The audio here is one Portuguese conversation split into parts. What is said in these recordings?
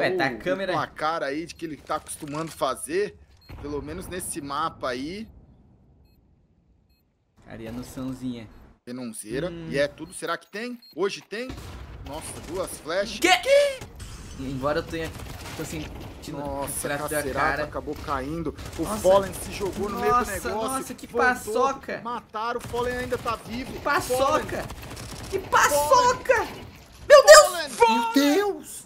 Ué, tá a câmera... com a cara aí de que ele tá acostumando fazer, pelo menos nesse mapa aí. Carinha noçãozinha. Venonzeira. E é tudo. Será que tem? Hoje tem? Nossa, duas flash. Que? Embora eu tenha... Tô sentindo... Nossa, da Cacerato cara. acabou caindo. O Nossa. Fallen se jogou no meio do negócio. Nossa, que voltou, paçoca. Mataram, o Fallen ainda tá vivo. Que paçoca. Fallen. Que paçoca. Meu Deus. Meu Deus.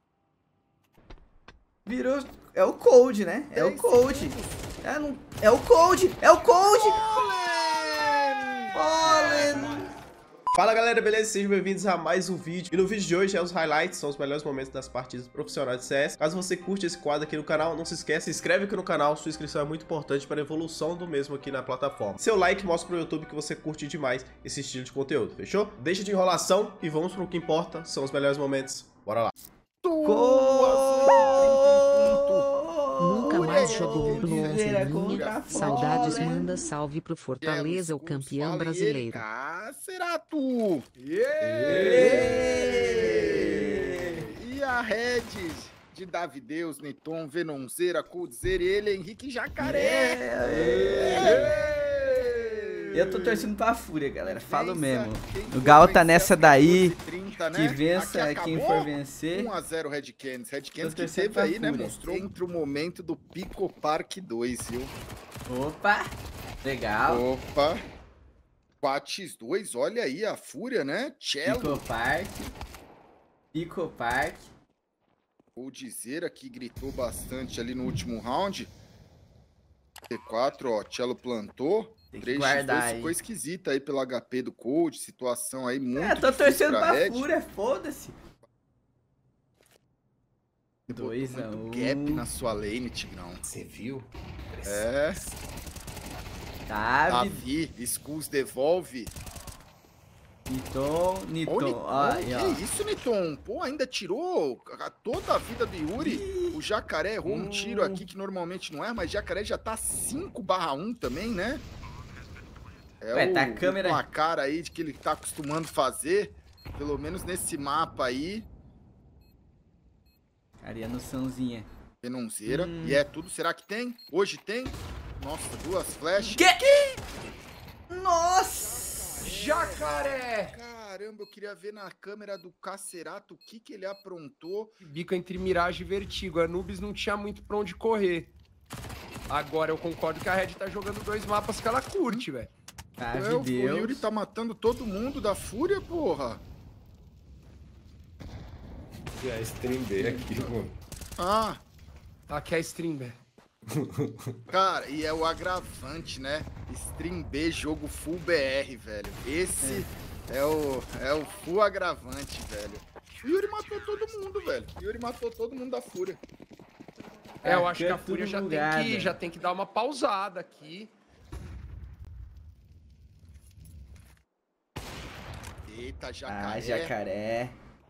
Virou... É o Cold, né? É o 10 Cold. segundos. É o Cold. É o Cold. Fallen. Fala galera, beleza? Sejam bem-vindos a mais um vídeo. E no vídeo de hoje é os highlights, são os melhores momentos das partidas profissionais de CS. Caso você curte esse quadro aqui no canal, não se esqueça, se inscreve aqui no canal, sua inscrição é muito importante para a evolução do mesmo aqui na plataforma. Seu like mostra pro YouTube que você curte demais esse estilo de conteúdo, fechou? Deixa de enrolação e vamos pro que importa, são os melhores momentos. Bora lá. Nunca mais jogou Cold, bronze. Saudades, Fallen. manda salve pro Fortaleza, o campeão brasileiro. Cacerato! E a Red de Davideus, Neton, Venonzeira, Coldzera e ele, Henrique Jacaré. Eu tô torcendo pra Fúria, galera. Falo Vença mesmo. quem O for Gal tá vencer nessa a daí. 14:30, Que né? vença Aqui quem acabou. for vencer. 1-0 Red Canids. Red Canids que torcendo teve pra aí, né? Fúria. Mostrou entre o momento do Pico Park 2, viu? Opa. Legal. Opa. 4x2, olha aí a Fúria, né? Cello. Pico Park. Coldzera que gritou bastante ali no último round. T4, ó, Cello plantou. Tem que 3x2 guardar aí. ficou esquisita aí pelo HP do Cold. Situação aí muito Tô difícil torcendo pra Red. Fúria, foda-se. Botou 2 a muito 1. gap na sua lane, Tigrão. Você viu? É, Davi. Davi, Skulls devolve. Niton. Ô, Niton. Niton, Aí, ó. que isso, Niton? Pô, ainda tirou toda a vida do Yuri. O Jacaré errou um tiro aqui que normalmente não é, mas Jacaré já tá 5/1 também, né? É Ué, tá a câmera... com a cara aí de que ele tá acostumando fazer, pelo menos nesse mapa aí. Carinha noçãozinha. Venonzeira. E é tudo. Será que tem? Hoje tem? Nossa, duas flash. Que? Nossa! Jacaré! Caramba, eu queria ver na câmera do Cacerato o que ele aprontou. Bico entre Mirage e Vertigo. A Anubis não tinha muito pra onde correr. Agora eu concordo que a Red tá jogando dois mapas que ela curte, velho. O Yuri tá matando todo mundo da Fúria, porra. E a stream dele aqui, mano. Ah, Aqui é a stream, velho. cara, e é o agravante, né? Stream B, jogo full BR, velho. Esse é o full agravante, velho. O Yuri matou todo mundo, velho. O Yuri matou todo mundo da Fúria. É, eu acho que a tudo Fúria bugado. já tem que dar uma pausada aqui. Eita, Jacaré. Jacaré.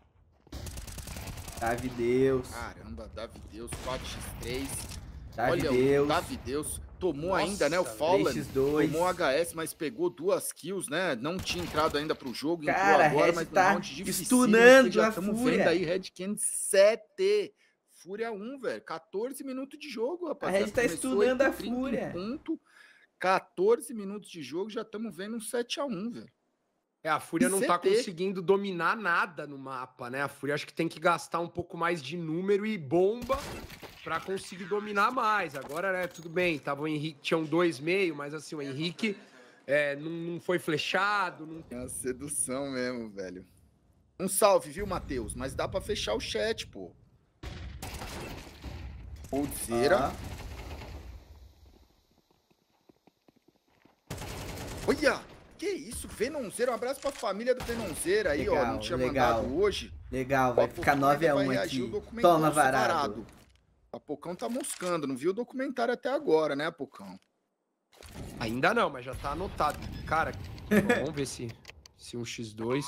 Davideus. Caramba, Davideus, 4x3. Davideus. Olha, o Davideus tomou Nossa, ainda, né? O Fallen 3x2. tomou HS, mas pegou 2 kills, né? Não tinha entrado ainda pro jogo, entrou Cara, agora, Red mas no tá round dificílimo, stunando já a estamos Fúria. vendo aí Red Canids 7. Fúria 1, velho. 14 minutos de jogo, rapaziada. Red tá Começou stunando a 8h30 em Fúria. ponto, 14 minutos de jogo, já estamos vendo um 7x1, velho. É, a Fúria não tá CT. conseguindo dominar nada no mapa, né? A Fúria acho que tem que gastar um pouco mais de número e bomba pra conseguir dominar mais. Agora, né, tudo bem, tava o Henrique, tinham 2,5, mas assim, o Henrique não foi flechado. Não... É uma sedução mesmo, velho. Um salve, viu, Matheus? Mas dá pra fechar o chat, pô. Coldzera. Olha! Que isso? Venonzeira. Um abraço pra família do Venonzeira aí, ó. Não tinha mandado hoje. Legal, vai Ó, ficar Pocão ainda 9 a 1 vai reagir o aqui. documentário Toma, separado. varado. A Pocão tá moscando. Não viu o documentário até agora, né, Pocão? Ainda não, mas já tá anotado. Cara, vamos ver se um X2...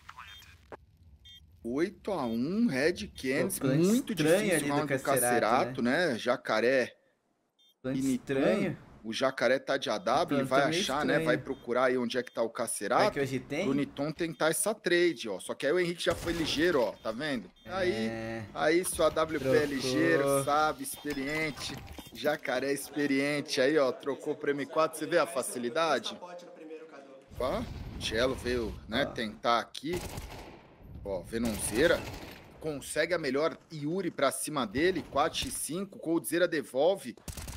8x1, Red Canids. Pô, plano Muito estranho difícil ali o do round do Cacerato, Cacerato, né? Jacaré. Plano E Niton. estranho. O Jacaré tá de AW, ele vai achar, né? Vai procurar aí onde é que tá o Cacerato. que hoje tem? Pro Niton tentar essa trade, ó. Só que aí o Henrique já foi ligeiro, ó. Tá vendo? Aí sua AWP é ligeiro, sabe? Experiente. Jacaré experiente. Aí, ó. Trocou pro M4. Você vê a facilidade? Ó. O Cello veio, né? Tentar aqui. Ó, Venonzeira. Consegue a melhor Yuri pra cima dele. 4x5. Coldzera devolve.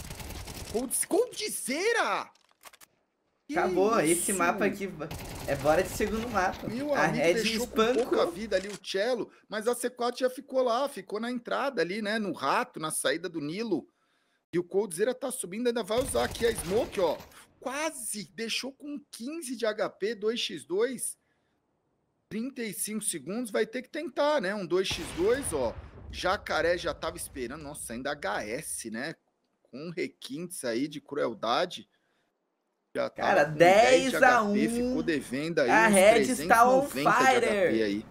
Coldzera! Acabou, esse mapa aqui é bora de segundo mapa. Meu a amigo Red deixou com pouca vida ali o Cello, mas a C4 já ficou lá, ficou na entrada ali, né? No rato, na saída do Nilo. E o Coldzera tá subindo, ainda vai usar aqui a Smoke, ó. Quase deixou com 15 de HP, 2x2. 35 segundos, vai ter que tentar, né? Um 2x2, ó. Jacaré já tava esperando, nossa, ainda HS, né? Com requintes aí de crueldade. Já cara, 10-1. Ficou devendo aí a Red está on fire. Aí.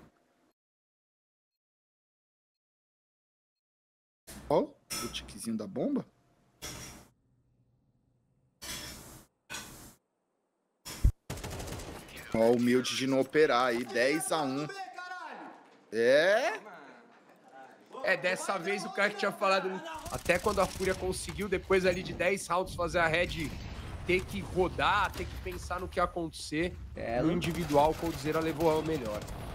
Ó, o tiquezinho da bomba. Ó, o humilde de não operar aí, 10-1. Dessa vez o cara que tinha falado, até quando a Fúria conseguiu, depois ali de 10 rounds, fazer a Red ter que rodar, ter que pensar no que ia acontecer. No individual, o Coldzera levou o melhor.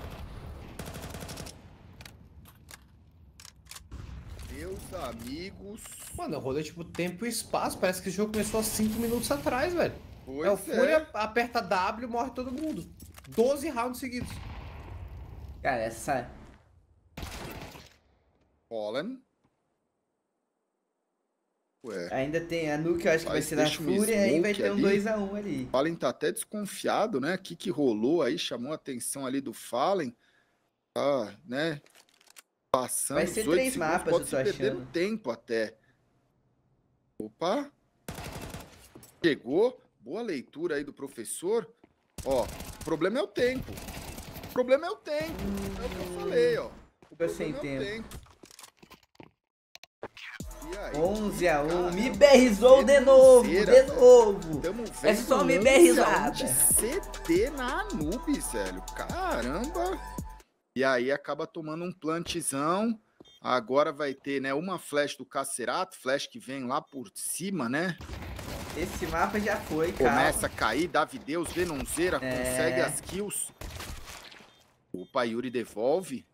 Meus amigos... Mano, eu rodei tipo tempo e espaço, parece que o jogo começou há 5 minutos atrás, velho. Pois o Fúria aperta W, morre todo mundo. 12 rounds seguidos. Cara, essa... Fallen. Ué. Ainda tem a Nuke, eu acho que vai ser da Fúria, e vai ter um 2x1 ali. Fallen tá até desconfiado, né? O que rolou aí, chamou a atenção ali do Fallen. Tá, né? Passando. Vai ser 3 mapas, eu tô achando. Perdendo tempo até. Opa. Chegou. Boa leitura aí do professor. Ó, o problema é o tempo. O problema é o tempo. É o que eu falei, ó. O problema sem tempo. 11-1, me berrizou de novo, É só me berrizada. CT na Anubis, velho. Caramba. E aí acaba tomando um plantezão. Agora vai ter, né, uma flash do Cacerato, flash que vem lá por cima, né? Esse mapa já foi, cara. Começa a cair, Davideus, Venonzeira, consegue as kills. Opa, Yuri devolve.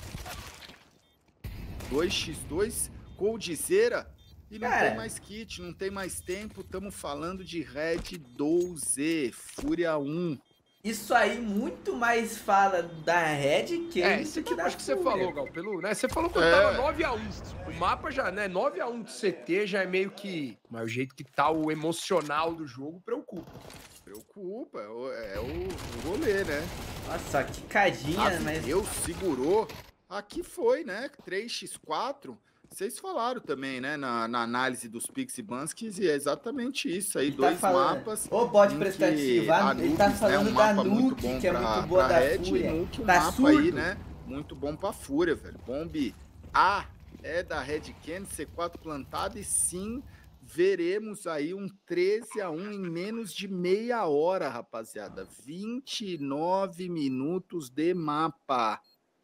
2x2. Coldzera e não tem mais kit, não tem mais tempo. Estamos falando de Red 12, Fúria 1. Isso aí muito mais fala da Red que isso que da acho que você falou, Gal, você falou que tava 9x1. O mapa já, né, 9x1 do CT já é meio que, mas o jeito que tá o emocional do jogo preocupa. Preocupa, é o rolê, né? Nossa, que cadinha, mas... Eu segurou, aqui foi, né, 3x4. Vocês falaram também, né, na análise dos Pix e Banskis, e é exatamente isso aí, dois mapas. O bot prestativo, ele tá falando da Nuke, que é muito boa da Fúria. Nuke, um mapa aí, né, muito bom pra Fúria, velho. Bomb A é da Red Ken, C4 plantado, e sim, veremos aí um 13-1 em menos de meia hora, rapaziada. 29 minutos de mapa.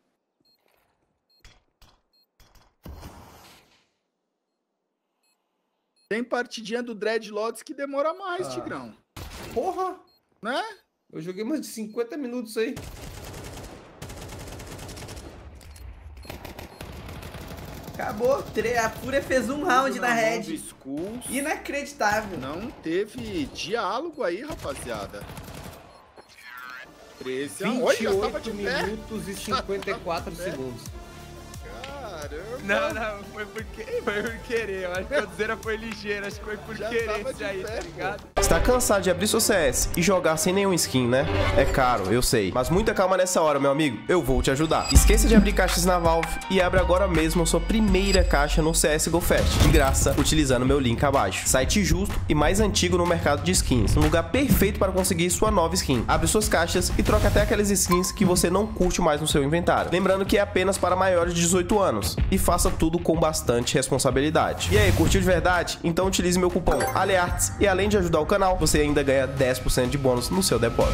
Tem partidinha do Dreadlocks que demora mais, Tigrão. Porra! Né? Eu joguei mais de 50 minutos aí. Acabou. A Fúria fez um round na Red. Inacreditável. Não teve diálogo aí, rapaziada. 13 a 28 minutos e 54 segundos. Não, foi por querer. Eu acho que a Coldzera foi ligeira, acho que foi por querer isso aí, tá ligado? Está cansado de abrir seu CS e jogar sem nenhum skin, né? É caro, eu sei. Mas muita calma nessa hora, meu amigo. Eu vou te ajudar. Esqueça de abrir caixas na Valve e abre agora mesmo a sua primeira caixa no CSGO Fest, de graça, utilizando meu link abaixo. Site justo e mais antigo no mercado de skins. Um lugar perfeito para conseguir sua nova skin. Abre suas caixas e troca até aquelas skins que você não curte mais no seu inventário. Lembrando que é apenas para maiores de 18 anos. E faça tudo com bastante responsabilidade. E aí, curtiu de verdade? Então utilize meu cupom ALEARTS e além de ajudar o canal, você ainda ganha 10% de bônus no seu depósito.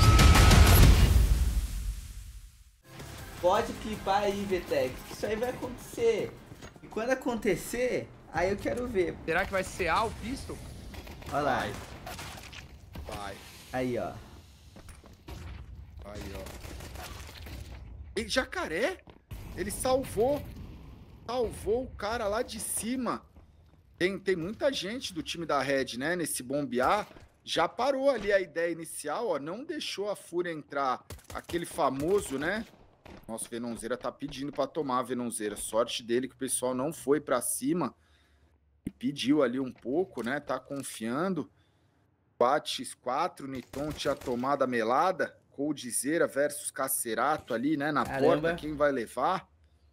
Pode clipar aí, VTEX. Isso aí vai acontecer. E quando acontecer, aí eu quero ver. Será que vai ser A o pistol? Olha lá. Vai. Aí, ó. Aí, ó. Ele, jacaré? Ele salvou o cara lá de cima. Tem muita gente do time da Red, né? Nesse bombear. Já parou ali a ideia inicial, ó. Não deixou a Fúria entrar. Aquele famoso, né? Nossa, o Venonzeira tá pedindo pra tomar a Venonzeira. Sorte dele que o pessoal não foi pra cima. E pediu ali um pouco, né? Tá confiando. 4x4, Niton tinha tomado a melada. Coldzera versus Cacerato ali, né? Na porta, quem vai levar?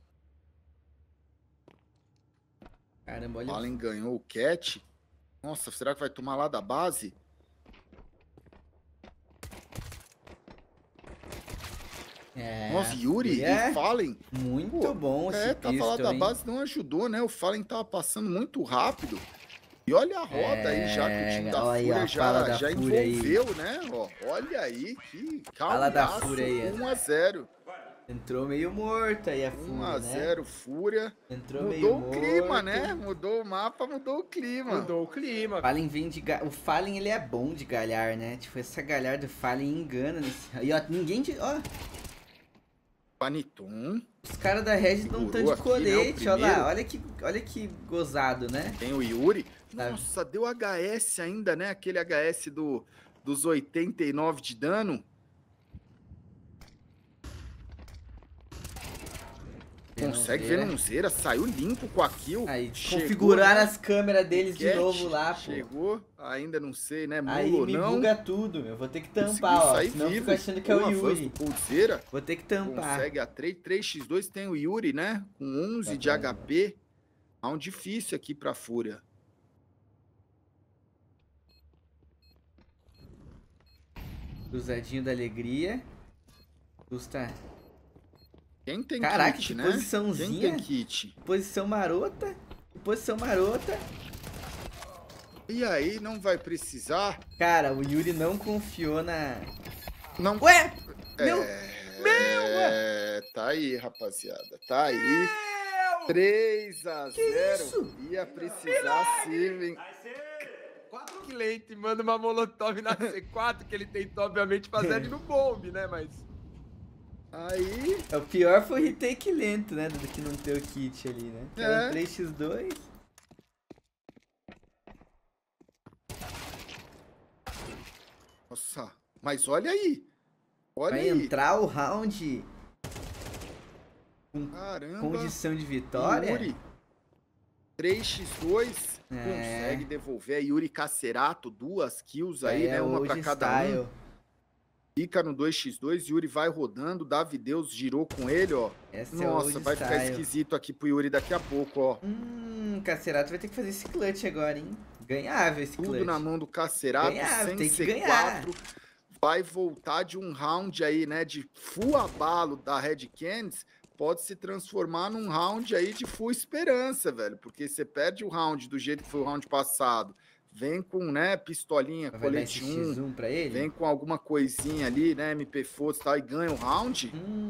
Caramba, olha. Allen ganhou o Cat. Nossa, será que vai tomar lá da base? É, Nossa, Yuri e Fallen. Muito bom esse tava lá da base, não ajudou, né? O Fallen tava passando muito rápido. E olha a roda aí, já que o time da Fúria já envolveu, aí, né? Ó, olha aí, que calma. Da Fúria aí, 1x0. Entrou meio morto aí a Fúria, 1x0 né? Fúria. Entrou mudou meio o clima, morto, né? Mudou o mapa, mudou o clima. Mudou o clima. Fallen vem de o Fallen, ele é bom de galhar, né? Tipo, essa galhar do Fallen engana nesse... E ó, ninguém de... Ó. Panitum. Os caras da Red não estão de colete, ó lá. Olha que gozado, né? Tem o Yuri. Nossa, deu HS ainda, né? Aquele HS dos 89 de dano. Consegue Venonzeira, saiu limpo com a kill. Aí, configurar as câmeras deles de novo lá, pô. Chegou, ainda não sei, né? Mulo aí ou me não. buga tudo, meu. Vou ter que tampar, ó. Senão eu fico achando que é o Yuri. Vou ter que tampar. Consegue a 3x2, tem o Yuri, né? Com 11 de HP. Há um difícil aqui pra Fúria. Cruzadinho da alegria. Custa... Quem tem Caraca, kit, que né? posiçãozinha. Quem tem kit? Posição marota. Posição marota. E aí, não vai precisar? Cara, o Yuri não confiou na... Não... Ué! Ué! Tá aí, rapaziada. Tá aí. 3x0. Ia precisar sim, hein? 4 clientes, manda uma molotov na C4, que ele tentou, obviamente, fazer ali no bombe, né? Mas... Aí... O pior foi o retake lento, né? Do que não ter o kit ali, né? Era 3x2. Nossa, mas olha aí. Olha vai aí. Entrar o round com caramba, condição de vitória. Yuri, 3x2, consegue devolver. Yuri Cacerato, 2 kills aí, né? Uma pra cada um. Fica no 2x2, Yuri vai rodando, Davi Deus girou com ele, ó. Nossa, vai ficar esquisito aqui pro Yuri daqui a pouco, ó. Cacerato vai ter que fazer esse clutch agora, hein? Ganhável esse clutch. Tudo na mão do Cacerato, ganhável, sem C4. Vai voltar de um round aí, né, de full abalo da Red Canids, pode se transformar num round aí de full esperança, velho. Porque você perde o round do jeito que foi o round passado. Vem com, né, pistolinha, vai colete 1 pra ele? Vem com alguma coisinha ali, né, MP Force e tal, e ganha o round.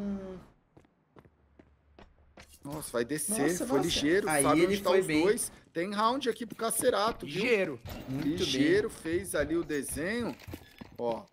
Nossa, vai descer, foi ligeiro, aí sabe ele onde tá foi os bem. dois. Tem round aqui pro Cacerato, viu? Ligeiro. Ligeiro, fez ali o desenho, ó.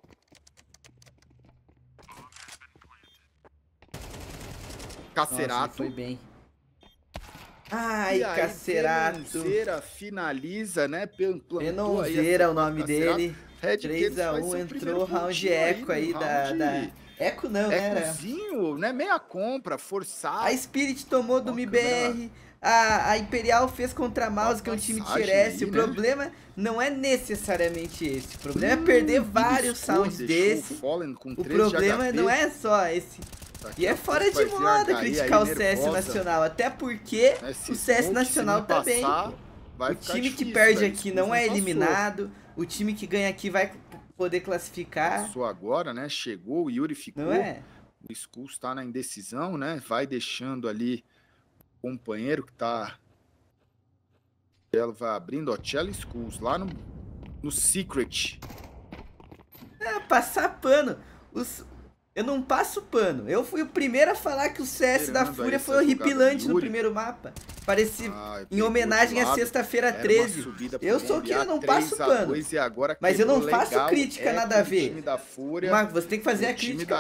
Cacerato. Nossa, foi bem. Ai, Cacerato. Venonzeira finaliza, né? Venonzeira é o nome dele. 3x1, entrou round eco aí da... Eco não, né? Ecozinho, né? Meia compra, forçado. A Spirit tomou do MIBR. a Imperial fez contra a Mouse, que é um time tier S. O problema não é necessariamente esse. O problema é perder vários sounds desse. O problema não é só esse. E é fora de moda criticar o CS nacional. Até porque o CS nacional tá bem. O time que perde aqui não é eliminado. O time que ganha aqui vai poder classificar. Passou agora, né? Chegou, o Yuri ficou. Não é? O Skulls tá na indecisão, né? Vai deixando ali o companheiro que tá... Ela vai abrindo, ó, Cello Skulls lá no Secret. É, passar pano. Eu não passo pano. Eu fui o primeiro a falar que o CS da Fúria foi horripilante no primeiro mapa. Parecia em homenagem à sexta-feira 13. Eu sou que eu não passo pano. Mas eu não faço crítica nada a ver. Mas você tem que fazer a crítica.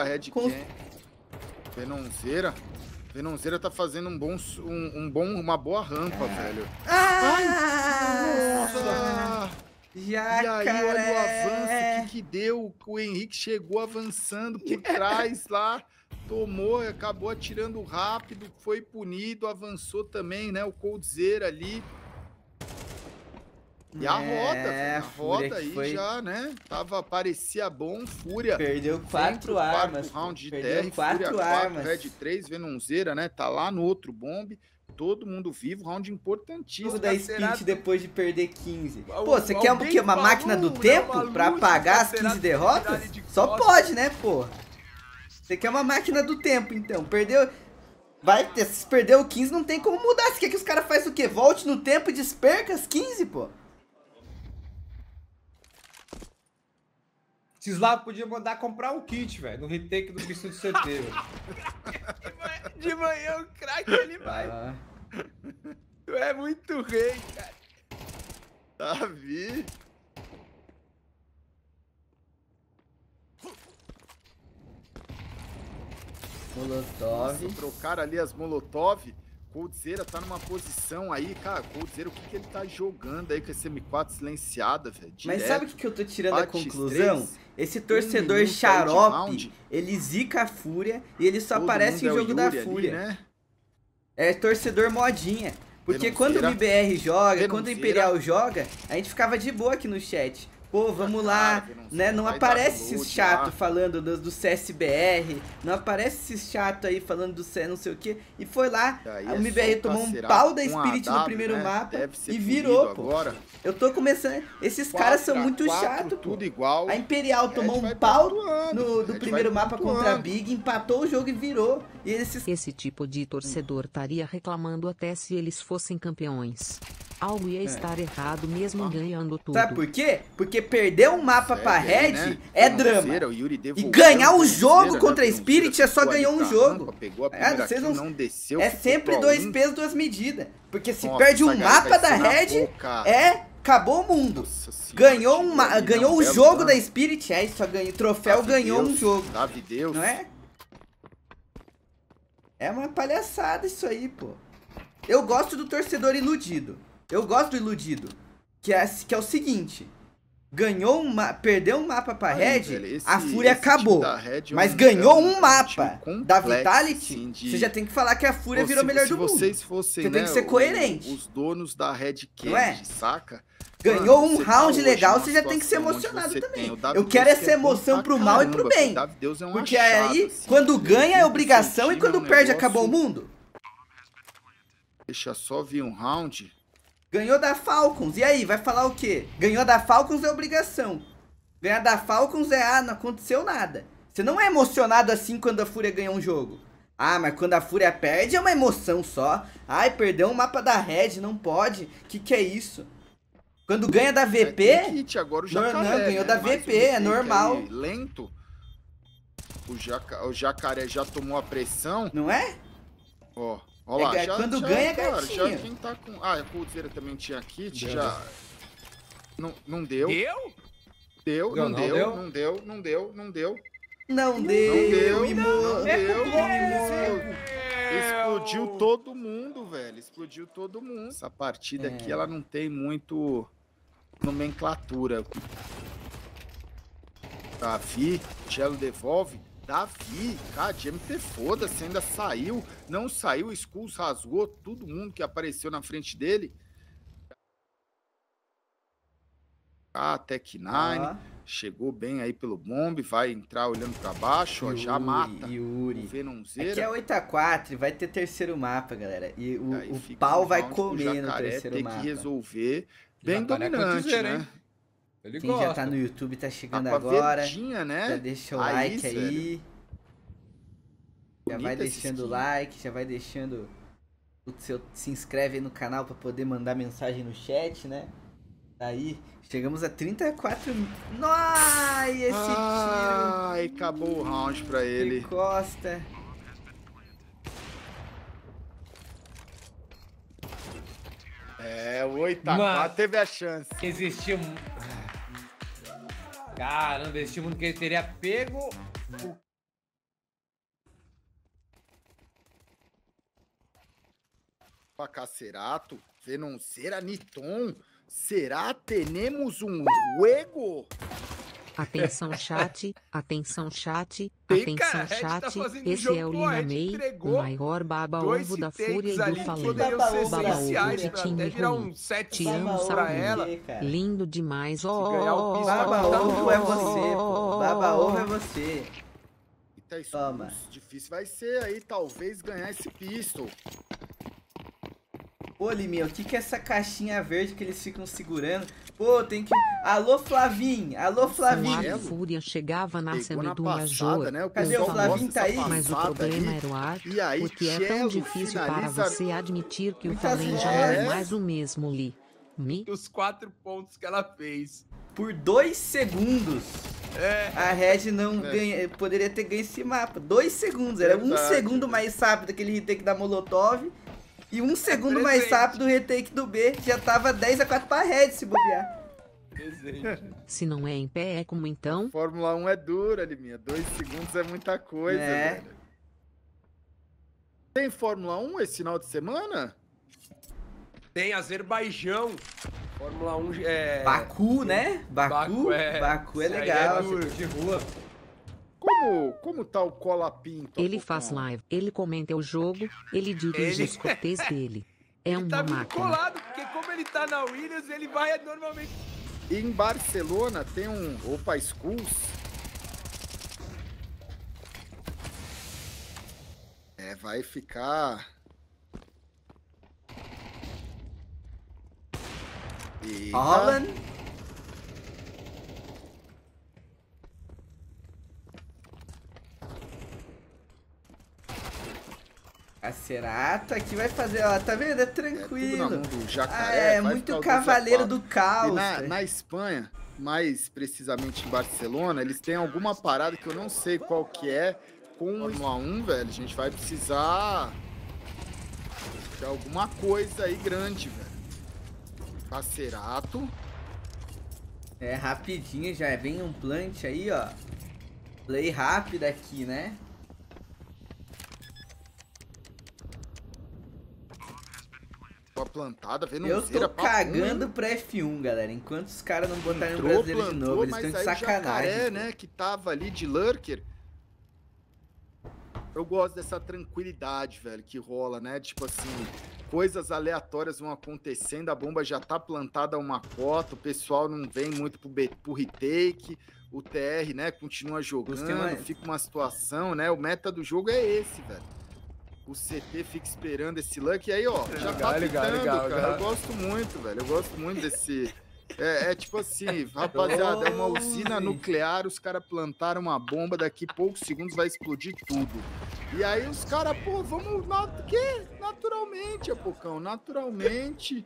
Venonzeira tá fazendo uma boa rampa, velho. Nossa! E aí, olha o avanço que deu. O Henrique chegou avançando por trás lá, tomou, acabou atirando rápido, foi punido, avançou também, né? O Coldzera ali. E a roda aí foi... já, né? Parecia bom, Fúria. Perdeu 4 armas. Round de Perdeu TR, 4 Fúria armas. 4, Red 3, Venonzeira, né? Tá lá no outro bombe. Todo mundo vivo, round importantíssimo. Da Spirit depois de perder 15. Pô, você quer o quê? Uma máquina do tempo pra apagar as 15 derrotas? Só pode, né, pô? Você quer uma máquina do tempo, então. Perdeu... Se perdeu 15, não tem como mudar. Você quer que os caras façam o quê? Volte no tempo e desperca as 15, pô? Esses lá podiam mandar comprar um kit, velho, no retake do bicho de CT, velho. De manhã o craque ele vai. Tu é muito rei, cara. Davi. Molotov. Nossa, trocaram ali as Molotov. Coldzera tá numa posição aí, cara. Coldzera, o que ele tá jogando aí com esse M4 silenciada, velho? Mas sabe o que eu tô tirando a conclusão? Esse torcedor xarope, ele zica a Fúria e ele só aparece em jogo da Fúria. Ali, né? É torcedor modinha. Porque quando o MBR joga, quando o Imperial joga, a gente ficava de boa aqui no chat. Pô, vamos lá, né? Não aparece esses chato falando do CSBR, não aparece esses chato aí falando do CS não sei o que. E foi lá, o MBR tomou um pau da Spirit no primeiro mapa e virou, pô. Eu tô começando... Esses caras são muito chato, pô. Tudo igual. A Imperial tomou um pau do primeiro mapa contra a Big, empatou o jogo e virou. E Esse tipo de torcedor estaria reclamando até se eles fossem campeões. Algo ia estar errado mesmo ganhando tudo. Sabe por quê? Porque perder um mapa pra Red, né? É drama. E ganhar o jogo contra a Spirit é só ganhar um jogo. Vocês não desceu, é sempre 2 pesos, 2 medidas. Porque se perde um mapa da Red, acabou o mundo. Ganhou o jogo da Spirit, só ganhou troféu, ganhou um jogo. Não é? É uma palhaçada isso aí, pô. Eu gosto do torcedor iludido. Eu gosto do iludido. Que é o seguinte. Perdeu um mapa pra Red, a Fúria acabou. Mas ganhou um mapa da Vitality, você já tem que falar que a Fúria virou melhor do mundo. Você tem que ser coerente. Os donos da Red Cage, saca? Ganhou um round legal, você já tem que ser emocionado também. Eu quero essa emoção pro mal e pro bem. Porque aí, quando ganha é obrigação e quando perde acabou o mundo. Deixa só vir um round. Ganhou da Falcons, e aí, vai falar o quê? Ganhou da Falcons é obrigação. Ganhar da Falcons não aconteceu nada. Você não é emocionado assim quando a Fúria ganha um jogo. Mas quando a Fúria perde é uma emoção só. Ai, perdeu um mapa da Red, não pode. Que é isso? Quando ganha da VP... Agora o Jacaré, ganhou da VP, é normal. Lento. O Jacaré já tomou a pressão. Não é? Ó. Olha lá, quando ganha, gatinho. Já quem tá com... a Coldzera também tinha kit, já... Não deu. Deu? Não deu. Explodiu todo mundo, velho. Explodiu todo mundo. Essa partida aqui, ela não tem muito nomenclatura. Davi, Cello devolve. Davi, cara, de MT foda-se, ainda saiu, não saiu, o Skulls rasgou todo mundo que apareceu na frente dele. Tech9, chegou bem aí pelo bombe, vai entrar olhando pra baixo, ó, já mata. Yuri. O Venomzeira. Aqui é 8x4, vai ter terceiro mapa, galera. E o pau vai comer no terceiro mapa. Tem que resolver bem dominante, né? Quem já tá no YouTube tá chegando agora. Verdinha, né? Já deixa o like aí. Já vai deixando o like, já vai deixando o seu... Se inscreve aí no canal pra poder mandar mensagem no chat, né? Aí, chegamos a 34. Nossa, esse tiro. Ai, acabou o round pra ele. De costa. É, o 8x4 teve a chance. Existia um... Caramba, existia um que ele teria pego... Cacerato, Venomzeira, Niton. Será tenemos um juego? Atenção chat, atenção chat, atenção chat, esse é o Lina May, o maior baba-ovo da Fúria e do Fallen. Baba-ovo de time ruim. Te amo, Salve. Lindo demais, ó. Baba-ovo é você, pô. Baba-ovo é você. Toma. Difícil vai ser aí, talvez, ganhar esse pistol. Pô, Liminha, o que é essa caixinha verde que eles ficam segurando? Pô, tem que... Alô, Flavinho! Alô, Flavinho! A Fúria chegava nascendo do Major. Né? Cadê o Flavinho? Tá aí? Mas o problema era o ar, porque é tão difícil para você admitir que o Fallen já não é mais o mesmo, Li. Os 4 pontos que ela fez. Por 2 segundos. A Red não poderia ter ganho esse mapa. 2 segundos. Era 1 segundo mais rápido aquele retake da Molotov. E 1 segundo mais rápido o retake do B. Já tava 10x4 pra Red se bobear. Se não é em pé, é como então? Fórmula 1 é dura, Liminha. 2 segundos é muita coisa, velho. Tem Fórmula 1 esse final de semana? Tem Azerbaijão. Fórmula 1 é... Baku, né? Baku é legal. De rua. Como tá o Cola Pinto? Ele faz live, ele comenta o jogo, ele dirige os cortês dele. É uma tá máquina. Colado, porque como ele tá na Williams, ele vai normalmente... Em Barcelona tem um Opa Schools. Vai ficar... Holland. Cacerato aqui vai fazer, ó, tá vendo? É tranquilo. Muito cavaleiro do caos. E na Espanha, mais precisamente em Barcelona, eles têm alguma parada que eu não sei qual que é. Com o Fórmula 1, velho, a gente vai precisar de alguma coisa aí grande, velho. Cacerato. Rapidinho, já vem um plant aí, ó. Play rápido aqui, né? A plantada, eu tô cagando pra F1, galera. Enquanto os caras não botarem o brasileiro de novo, eles estão de sacanagem. Jacaré, né, que tava ali de lurker. Eu gosto dessa tranquilidade, velho, que rola, né? Tipo assim, coisas aleatórias vão acontecendo, a bomba já tá plantada a uma cota, o pessoal não vem muito pro retake, o TR, né, continua jogando, fica uma situação, né? O meta do jogo é esse, velho. O CT fica esperando esse luck, e aí, ó, já tá pitando, cara. Eu gosto muito, velho, eu gosto muito desse... tipo assim, rapaziada, é uma usina nuclear, os caras plantaram uma bomba, daqui poucos segundos vai explodir tudo. E aí os caras, pô, vamos... Naturalmente, Apocão, naturalmente.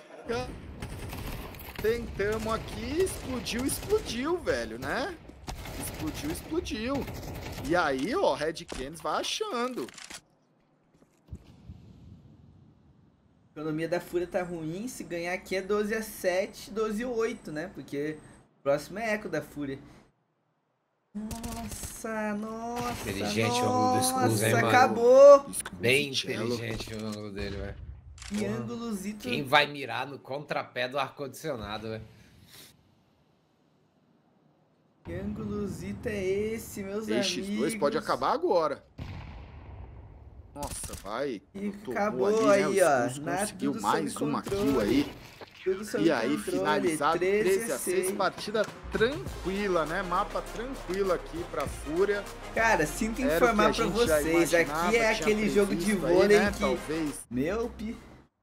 Tentamos aqui, explodiu, velho, né? Explodiu. E aí, ó, Red Canids vai achando. A economia da Fúria tá ruim, se ganhar aqui é 12-7, 12-8, né? Porque o próximo é Eco da Fúria. Nossa. Inteligente o ângulo do Skulls, hein, mano? Acabou! Bem inteligente o ângulo dele, velho. Que ângulozito. Quem vai mirar no contrapé do ar-condicionado, velho? Que ângulo-zito é esse, meus amigos? 3x2 pode acabar agora. Nossa, vai. E acabou ali, né? Ó. Conseguiu mais uma kill aí. E aí, finalizado 13-6, partida tranquila, né? Mapa tranquilo aqui pra Fúria. Cara, sinto informar pra vocês, aqui é aquele jogo de vôlei, né? Que... Talvez. Meu pi...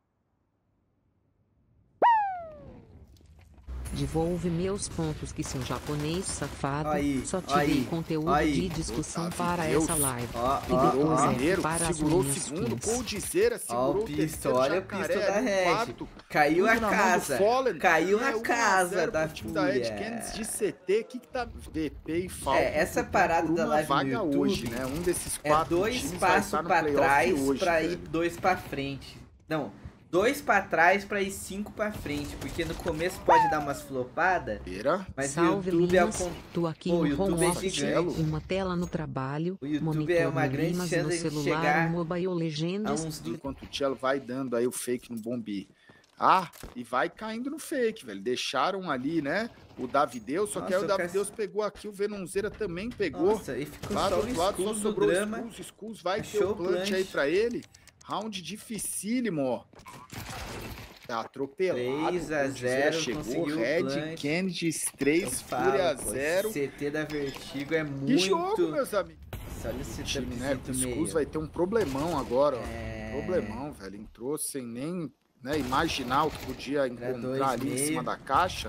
Devolve meus pontos, que seu japonês safado. Aí, só tirei conteúdo de discussão para essa live. E depois mineiro, segurou o segundo, Coldzera segurou o terceiro, olha o pistol da Red. Caiu a casa. Caiu a casa da Fúria. De CT, que tá VP e Falcon. Essa parada da live no YouTube hoje, né? Um desses 4 2 passos pra trás pra ir 2 pra frente. Não. 2 pra trás pra ir 5 pra frente, porque no começo pode dar umas flopadas, mas salve, o YouTube Limas, tô aqui o no YouTube é gigante. Uma tela no trabalho, o YouTube monitor é uma grande Limas, chance no de celular, chegar Mobile Legends. Enquanto o Cello vai dando aí o fake no bombi. E vai caindo no fake, velho. Deixaram ali, né, o Davideus, só que aí o Davideus pegou aqui, o Venonzeira também pegou. Nossa, e ficou lá só do outro lado, só sobrou o Skulls, vai ter o plant aí pra ele. Round dificílimo, ó. Tá atropelado. 3x0, chegou Red, Kennedy 3, Fúria 0. CT da Vertigo é muito... Que jogo, meus amigos. Olha esse time, né? O Skulls vai ter um problemão agora, ó. Problemão, velho. Entrou sem nem, né, imaginar o que podia encontrar ali em cima da caixa.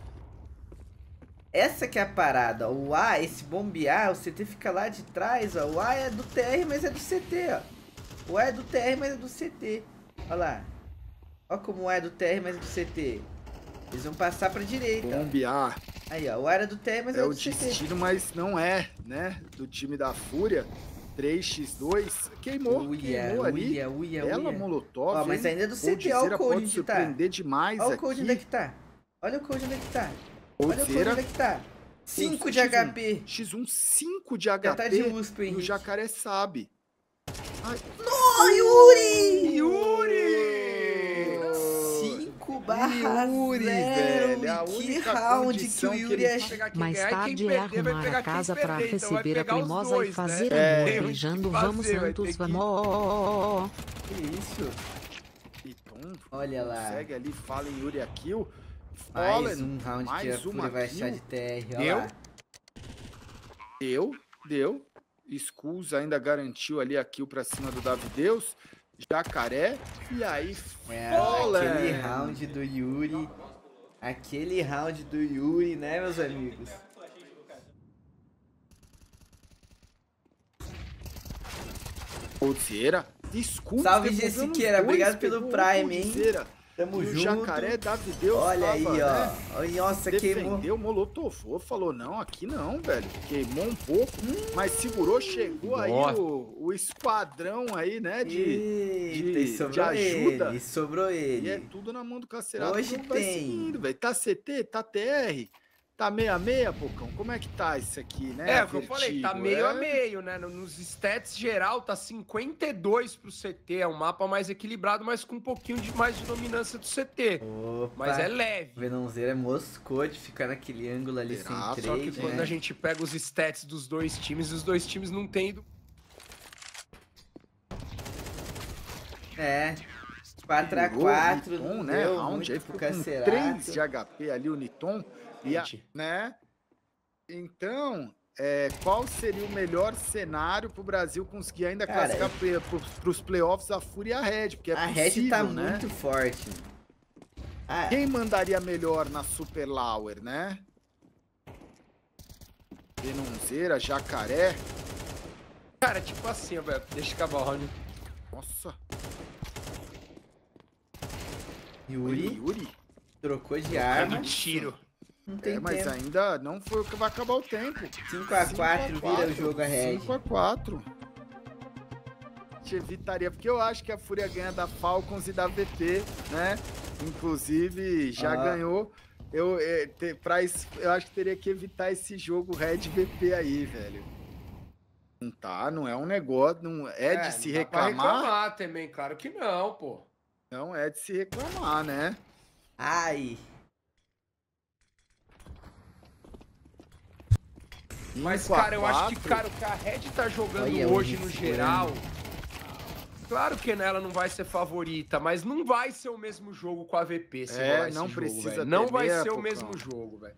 Essa que é a parada. O A, esse bombear, o CT fica lá de trás, ó. O A é do TR, mas é do CT, ó. O A é do TR, mas é do CT. Olha lá. Olha como o A é do TR, mas é do CT. Eles vão passar pra direita. Bombear. Aí, ó. O A era do TR, mas é do CT. É o destino, mas não é, né? Do time da Fúria. 3x2. Queimou ali. Ela molotov. Ó, mas ainda é do CT. Olha o code onde tá. Surpreender demais olha o code onde é que tá. Olha o code onde é que tá. Olha o code onde é que tá. 5 de HP. X1, 5 de HP. Já tá de USP, e o Jacaré sabe. Ai. No, Yuri! 5/0, velho. Que round que o Yuri é... Mais tarde é arrumar a casa pra receber a cremosa e fazer amor. Beijando, vamos Santos, vamos. Que isso? Olha lá. Segue ali, fala em Yuri Kill. Mais um round que a Fúria vai achar de TR, olha lá. Deu. Skulls ainda garantiu ali a kill pra cima do Davideus. Jacaré. E aí, aquele round do Yuri. Aquele round do Yuri, né, meus amigos? Coldzera. Skulls. Salve, Jessiqueira. Obrigado pelo Prime, hein? Tamo junto. Jacaré, Davideus. Olha aí, ó. Né? Nossa, defendeu, molotovou. Falou, não, aqui não, velho. Queimou um pouco, mas segurou, chegou aí o esquadrão aí, né? De ajuda. E sobrou ele. E é tudo na mão do Cacerado. Hoje tem. Seguindo, velho. Tá CT, tá TR. Tá meio a meio, Pocão? Como é que tá isso aqui, né? É o que eu falei, tá meio a meio, né? Nos stats geral, tá 52 pro CT. É um mapa mais equilibrado, mas com um pouquinho mais de dominância do CT. Opa, mas é leve. O Venonzeira moscou de ficar naquele ângulo ali sem trade, só que quando a gente pega os stats dos dois times, os dois times não tem ido... 4x4, Niton, né? Round aí ficou com 3 de HP ali o Niton. Né? Então, qual seria o melhor cenário pro Brasil conseguir ainda classificar pros playoffs a Fúria e a Red? Porque a Red tá muito forte. Quem mandaria melhor na Super Lauer, né? Venonzeira, Jacaré. Cara, tipo assim, velho. Deixa acabar o round. Nossa. Yuri trocou de arma. Tiro. Não tem mas tempo. Ainda não foi o que vai acabar o tempo. 5x4 vira o jogo a Red. 5x4. Te evitaria, porque eu acho que a Fúria ganha da Falcons e da VP, né? Inclusive, já ganhou. Eu acho que teria que evitar esse jogo Red VP aí, velho. Não é um negócio, não é de se reclamar. Pra reclamar também, claro que não, pô. Não é de se reclamar, né? Mas, cara, eu acho que, cara, o que a Red tá jogando hoje no geral... Claro que ela não vai ser favorita, mas não vai ser o mesmo jogo com a AVP. Não precisa. Não vai ser o mesmo jogo, velho.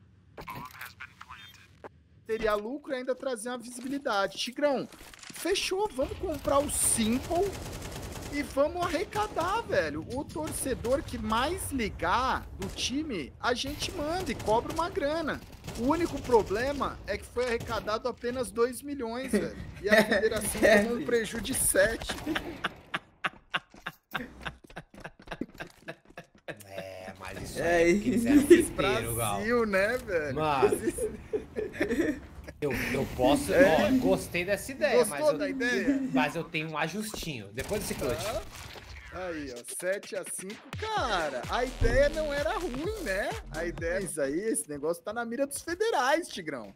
Teria lucro e ainda trazer uma visibilidade. Tigrão, fechou. Vamos comprar o Simple e vamos arrecadar, velho. O torcedor que mais ligar do time, a gente manda e cobra uma grana. O único problema é que foi arrecadado apenas 2 milhões, velho. E a federação tomou um prejuízo de 7. Mas isso aí que eles eram desespero, Brasil, né, velho? Eu posso... Ó, gostei dessa ideia. Gostou da ideia? Mas eu tenho um ajustinho. Depois desse clutch. Aí, ó, 7-5, cara, a ideia não era ruim, né? A ideia, isso aí, esse negócio tá na mira dos federais, Tigrão.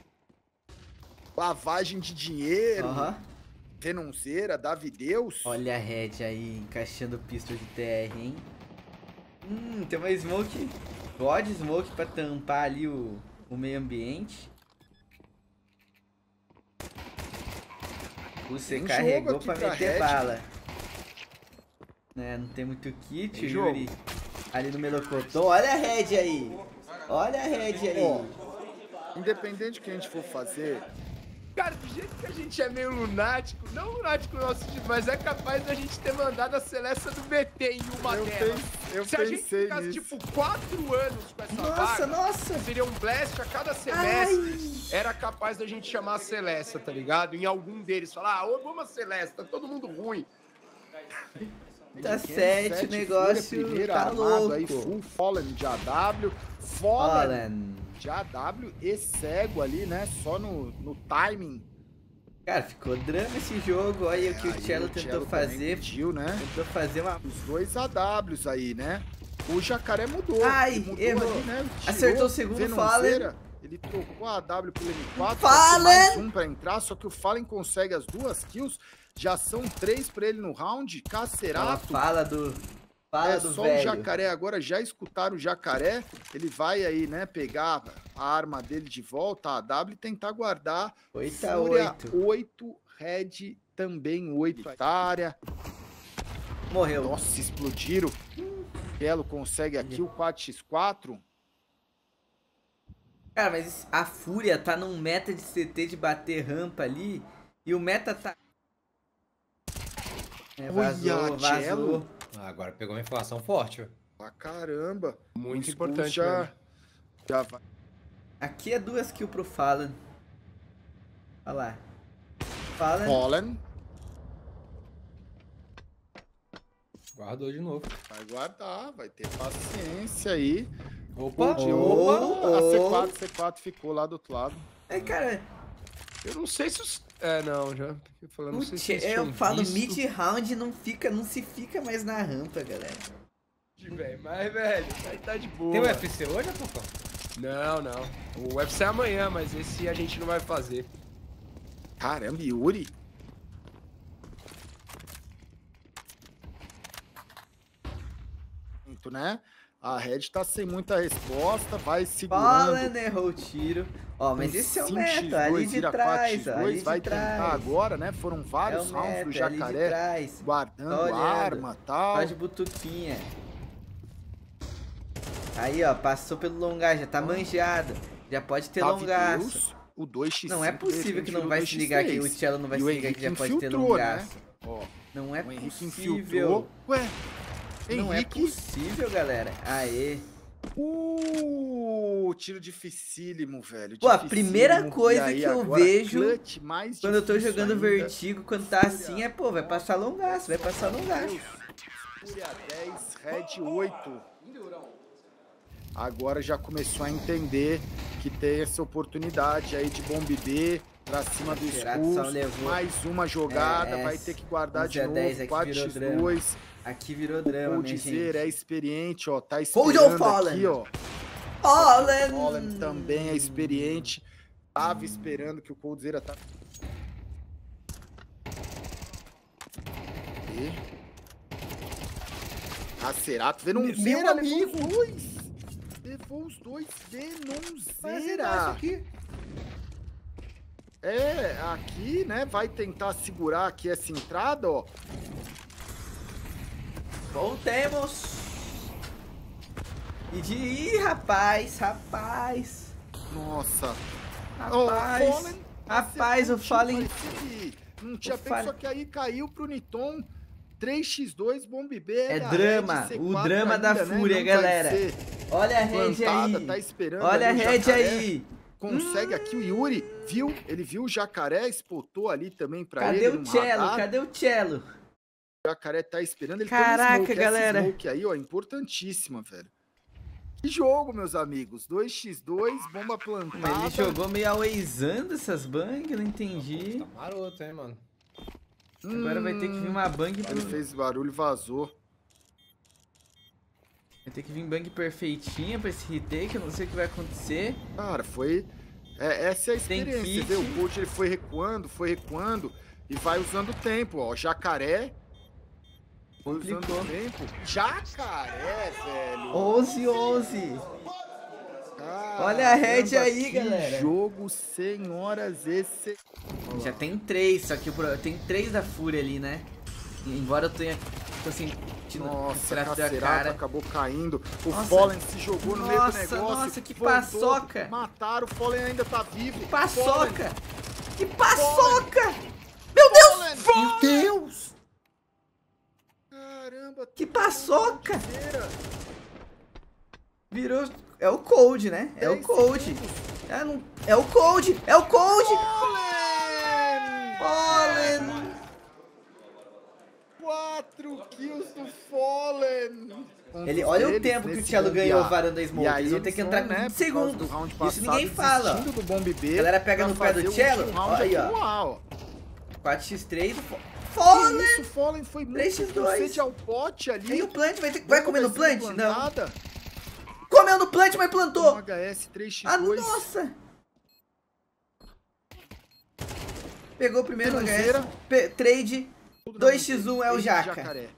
Lavagem de dinheiro, renonceira, Davideus. Olha a Red aí, encaixando pistol de TR, hein? Tem uma smoke, God Smoke pra tampar ali o meio ambiente. Você carregou pra meter bala. Não tem muito kit, Yuri. Ali no melocotão. Olha a Red aí. Olha a Red aí. Independente do que a gente for fazer... Cara, do jeito que a gente é meio lunático, não lunático no nosso sentido, mas é capaz da gente ter mandado a Celeste do BT em uma delas. Se a gente ficasse, tipo, 4 anos com essa vaga, seria um blast a cada semestre, era capaz da gente chamar a Celeste, tá ligado? Em algum deles, falar, vamos a Celeste, tá todo mundo ruim. Tá 7, o negócio tá louco. Aí, full Fallen de AW, Fallen de AW e cego ali, né? Só no timing. Cara, ficou drama esse jogo. Olha o que o Cello tentou fazer. Pediu, né? Tentou fazer os 2 AWs aí, né? O Jacaré mudou. Errou. Ali, né? Acertou o segundo Fallen. Ele trocou a AW pelo M4. Fallen! Mais um pra entrar, só que o Fallen consegue as 2 kills. Já são 3 pra ele no round. Cacerato. Fala do só velho. O Jacaré agora, já escutaram o Jacaré. Ele vai aí, né, pegar a arma dele de volta, a AW, e tentar guardar. 8, Red também 8 área. Morreu. Nossa, explodiram. Belo consegue aqui o 4x4. Cara, mas a Fúria tá num meta de CT de bater rampa ali. E o meta tá... Vazou. Agora pegou uma informação forte, velho. Ah, caramba. Muito importante, já vai. Aqui é 2 kills pro Fallen. Olha lá. Fallen. Guardou de novo. Vai guardar, vai ter paciência aí. Opa! A C4 ficou lá do outro lado. Cara... Eu não sei se os... não, já falando, não sei se eu falo mid-round não se fica mais na rampa, galera. Mas, velho, aí tá de boa. Tem o UFC hoje, Pocão? Não. O UFC é amanhã, mas esse a gente não vai fazer. Caramba, Yuri. Né? A Red tá sem muita resposta, vai segurando. Fallen errou o tiro. Ó, mas esse é o meta, ali de trás, ali vai tentar agora, né? Foram vários rounds do Jacaré guardando arma e tal. Só de butuquinha. Aí, ó, passou pelo longar, já tá manjado. Já pode ter longaço. O 2x5. Não é possível que não vai se ligar aqui, o Cello não vai se ligar que já pode ter longaço. Né? Não é possível. Ué, não é possível, galera. Aê. Tiro dificílimo, velho. Pô, a primeira coisa que eu vejo quando eu tô jogando Vertigo, quando tá assim, é, pô, vai passar longaço, Fúria 10, Red 8. Agora já começou a entender que tem essa oportunidade aí de bomb B pra cima do Skulls. Mais uma jogada, vai ter que guardar de novo. 4x2. Aqui virou drama, minha gente. É experiente, ó. Tá esperando aqui, ó. Fallen também é experiente. Tava esperando que o Coldzera tá... Cacerato, Venonzeira, amigo. Levou os 2 Venonzeira. Aqui, né, vai tentar segurar aqui essa entrada, ó. Voltemos. Ih, rapaz. Nossa. Rapaz, o Fallen... Não tinha pego, só que aí caiu pro Niton. 3x2, Bomb B. É drama, o drama da Fúria, galera. Olha a Red aí. Tá esperando. Olha a Red aí. Consegue aqui o Yuri, viu? Ele viu o Jacaré, spotou ali também pra ele. Cadê o Cello? O Jacaré tá esperando. Ele Caraca, smoke, galera. Essa smoke aí, ó, importantíssima, velho. Que jogo, meus amigos. 2x2, bomba plantada. Ele jogou meio awayzando essas bangs, eu não entendi. Tá maroto, hein, mano. Agora vai ter que vir uma bang... Ele fez barulho e vazou. Vai ter que vir bang perfeitinha pra esse retake, eu não sei o que vai acontecer. Cara, foi... essa é a experiência, viu? O coach ele foi recuando e vai usando o tempo, ó. Jacaré... Foi usando o tempo. Jacaré, velho! 11-11! Olha a Red aí, galera! Jogo, senhoras, esse... Já tem 3, só que tem 3 da Fúria ali, né? Embora eu tô sentindo... Nossa, Cacerata acabou caindo. O Fallen se jogou no meio do negócio. Nossa, que paçoca! Mataram, o Fallen ainda tá vivo. Que paçoca! Que paçoca! Meu Deus! Meu Deus! Caramba! Que paçoca! Virou... É o Cold, né? É o Cold. É o Cold! É o Cold! Fallen! 4 kills do Fallen! Olha o tempo que o Cello ganhou varando a smoke. Eles vão ter que entrar com 20 segundos. Isso ninguém fala. A galera pega no pé do Cello. Olha aí, ó. 4x3. Fallen! Isso, Fallen foi muito inocente ao pote ali. E o plant vai comer no plant? Não. Comeu no plant, mas plantou. HS 3x2. Ah, nossa. Pegou o primeiro HS. Trade. 2x1 é o Jaca.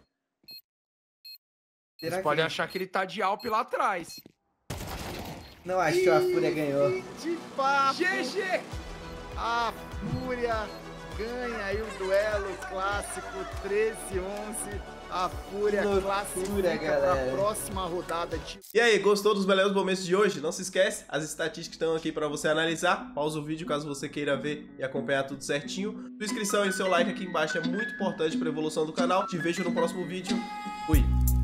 Você pode achar que ele tá de Alp lá atrás. Não acho que a Fúria ganhou. GG! A Fúria ganha aí o duelo clássico 13-11. A Fúria classifica para a próxima rodada de... E aí, gostou dos melhores momentos de hoje? Não se esquece, as estatísticas estão aqui para você analisar. Pausa o vídeo caso você queira ver e acompanhar tudo certinho. Sua inscrição e seu like aqui embaixo é muito importante para a evolução do canal. Te vejo no próximo vídeo. Fui!